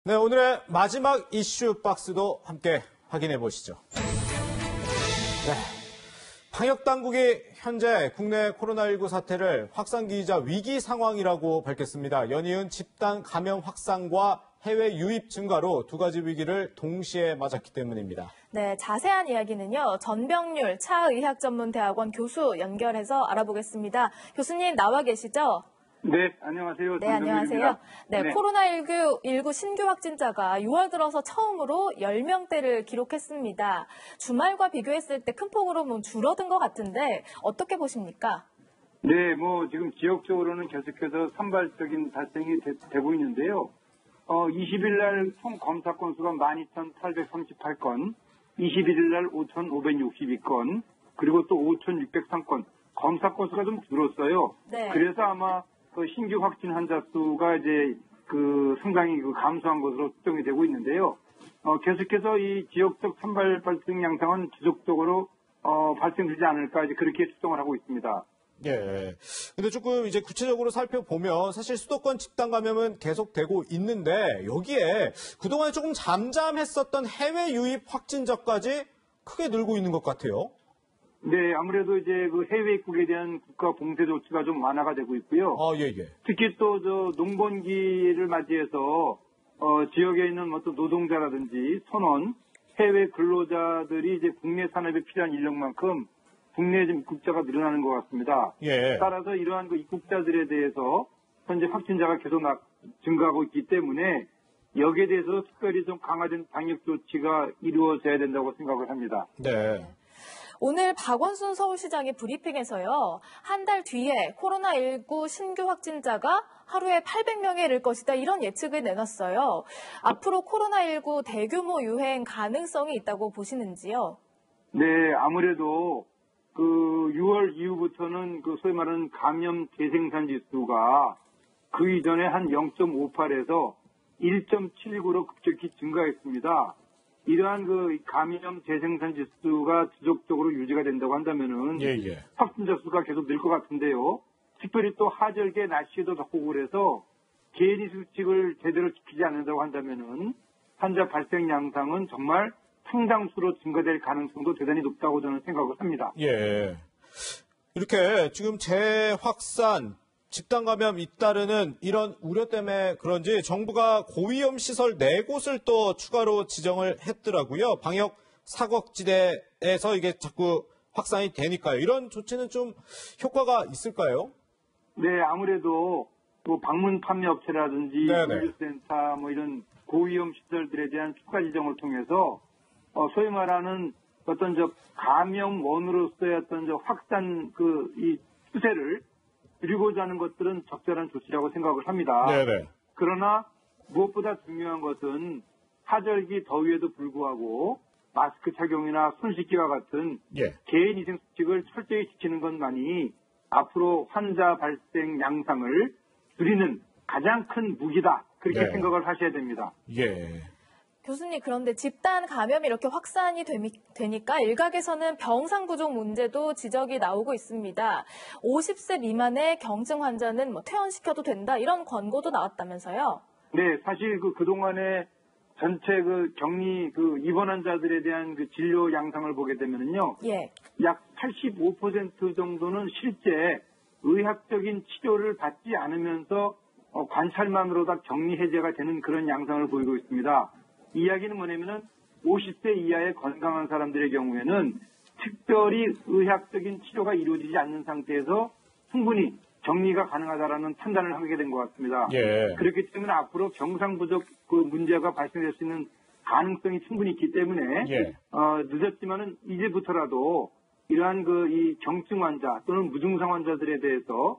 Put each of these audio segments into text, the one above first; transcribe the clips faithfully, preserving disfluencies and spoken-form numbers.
네, 오늘의 마지막 이슈 박스도 함께 확인해 보시죠. 네, 방역당국이 현재 국내 코로나십구 사태를 확산기이자 위기 상황이라고 밝혔습니다. 연이은 집단 감염 확산과 해외 유입 증가로 두 가지 위기를 동시에 맞았기 때문입니다. 네, 자세한 이야기는요. 전병률 차의학전문대학원 교수 연결해서 알아보겠습니다. 교수님 나와 계시죠? 네, 안녕하세요. 네, 안녕하세요. 네, 네. 코로나십구 신규 확진자가 유월 들어서 처음으로 열 명대를 기록했습니다. 주말과 비교했을 때 큰 폭으로 뭐 줄어든 것 같은데 어떻게 보십니까? 네, 뭐 지금 지역적으로는 계속해서 산발적인 발생이 되, 되고 있는데요. 어, 이십 일 날 총 검사 건수가 만 이천팔백삼십팔 건, 이십일 일 날 오천오백육십이 건, 그리고 또 오천육백삼 건. 검사 건수가 좀 줄었어요. 네. 그래서 아마 그 신규 확진 환자 수가 이제 그 상당히 그 감소한 것으로 추정이 되고 있는데요. 어, 계속해서 이 지역적 산발 발생 양상은 지속적으로 어, 발생되지 않을까 이제 그렇게 추정을 하고 있습니다. 예. 근데 조금 이제 구체적으로 살펴보면 사실 수도권 집단 감염은 계속되고 있는데 여기에 그동안에 조금 잠잠했었던 해외 유입 확진자까지 크게 늘고 있는 것 같아요. 네, 아무래도 이제 그 해외 입국에 대한 국가 봉쇄 조치가 좀 완화가 되고 있고요. 아, 예, 예. 특히 또 저 농번기를 맞이해서 어, 지역에 있는 어떤 노동자라든지 선원, 해외 근로자들이 이제 국내 산업에 필요한 인력만큼 국내 입국자가 늘어나는 것 같습니다. 예. 따라서 이러한 그 입국자들에 대해서 현재 확진자가 계속 나, 증가하고 있기 때문에 여기에 대해서 특별히 좀 강화된 방역 조치가 이루어져야 된다고 생각을 합니다. 네. 오늘 박원순 서울시장이 브리핑에서요. 한 달 뒤에 코로나십구 신규 확진자가 하루에 팔백 명에 이를 것이다. 이런 예측을 내놨어요. 앞으로 코로나십구 대규모 유행 가능성이 있다고 보시는지요? 네, 아무래도 그 유월 이후부터는 그 소위 말하는 감염 재생산 지수가 그 이전에 한 영 점 오팔에서 일 점 칠구로 급격히 증가했습니다. 이러한 그 감염 재생산 지수가 지속적으로 유지가 된다고 한다면은 예, 예. 확진자 수가 계속 늘 것 같은데요. 특별히 또 하절기에 날씨도 덥고 그래서 개인 수칙을 제대로 지키지 않는다고 한다면은 환자 발생 양상은 정말 상당수로 증가될 가능성도 대단히 높다고 저는 생각을 합니다. 예. 이렇게 지금 재확산, 집단 감염 잇따르는 이런 우려 때문에 그런지 정부가 고위험 시설 네 곳을 또 추가로 지정을 했더라고요. 방역 사각지대에서 이게 자꾸 확산이 되니까요. 이런 조치는 좀 효과가 있을까요? 네, 아무래도 뭐 방문 판매 업체라든지 의료센터 뭐 이런 고위험 시설들에 대한 추가 지정을 통해서 어, 소위 말하는 어떤 저 감염원으로서의 어떤 저 확산 그 이 추세를 줄이고자 하는 것들은 적절한 조치라고 생각을 합니다. 네네. 그러나 무엇보다 중요한 것은 하절기 더위에도 불구하고 마스크 착용이나 손 씻기와 같은 예. 개인 위생 수칙을 철저히 지키는 것만이 앞으로 환자 발생 양상을 줄이는 가장 큰 무기다. 그렇게 네. 생각을 하셔야 됩니다. 예. 교수님, 그런데 집단 감염이 이렇게 확산이 되니까 일각에서는 병상 부족 문제도 지적이 나오고 있습니다. 오십 세 미만의 경증 환자는 뭐 퇴원시켜도 된다 이런 권고도 나왔다면서요? 네, 사실 그 그동안에 전체 그 격리 그 입원 환자들에 대한 그 진료 양상을 보게 되면은요. 예. 약 팔십오 퍼센트 정도는 실제 의학적인 치료를 받지 않으면서 어, 관찰만으로 다 격리 해제가 되는 그런 양상을 보이고 있습니다. 이야기는 뭐냐면은 오십 세 이하의 건강한 사람들의 경우에는 특별히 의학적인 치료가 이루어지지 않는 상태에서 충분히 격리가 가능하다라는 판단을 하게 된 것 같습니다. 예. 그렇기 때문에 앞으로 병상 부족 그 문제가 발생될 수 있는 가능성이 충분히 있기 때문에 예. 어, 늦었지만은 이제부터라도 이러한 그 이 경증 환자 또는 무증상 환자들에 대해서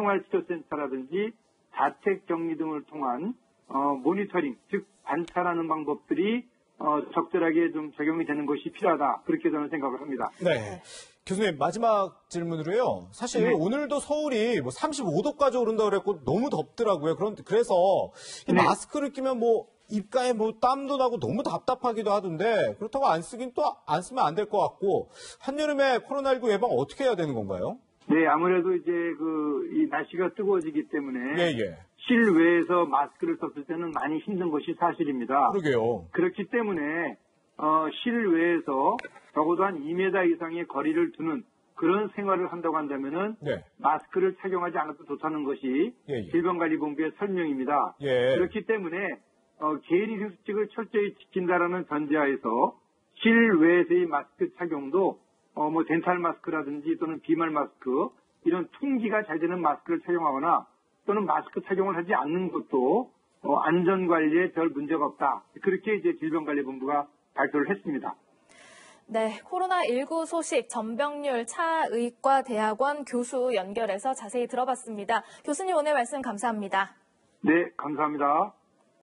생활치료센터라든지 자택 격리 등을 통한 어, 모니터링, 즉 관찰하는 방법들이 어, 적절하게 좀 적용이 되는 것이 필요하다. 그렇게 저는 생각을 합니다. 네. 교수님, 마지막 질문으로요. 사실 네. 오늘도 서울이 뭐 삼십오 도까지 오른다고 그랬고 너무 덥더라고요. 그런데 그래서 이 네. 마스크를 끼면 뭐 입가에 뭐 땀도 나고 너무 답답하기도 하던데 그렇다고 안 쓰긴 또 안 쓰면 안 될 것 같고 한여름에 코로나십구 예방 어떻게 해야 되는 건가요? 네, 아무래도 이제 그 이 날씨가 뜨거워지기 때문에 예, 예. 실외에서 마스크를 썼을 때는 많이 힘든 것이 사실입니다. 그러게요. 그렇기 때문에 어, 실외에서 적어도 한 이 미터 이상의 거리를 두는 그런 생활을 한다고 한다면은 네. 마스크를 착용하지 않아도 좋다는 것이 예, 예. 질병관리본부의 설명입니다. 예. 그렇기 때문에 어, 개인이 수칙을 철저히 지킨다라는 전제하에서 실외에서의 마스크 착용도 어, 뭐 덴탈 마스크라든지 또는 비말 마스크 이런 통기가 잘 되는 마스크를 착용하거나 또는 마스크 착용을 하지 않는 것도 어, 안전관리에 별 문제가 없다. 그렇게 이제 질병관리본부가 발표를 했습니다. 네, 코로나십구 소식 전병률 차의과대학원 교수 연결해서 자세히 들어봤습니다. 교수님 오늘 말씀 감사합니다. 네, 감사합니다.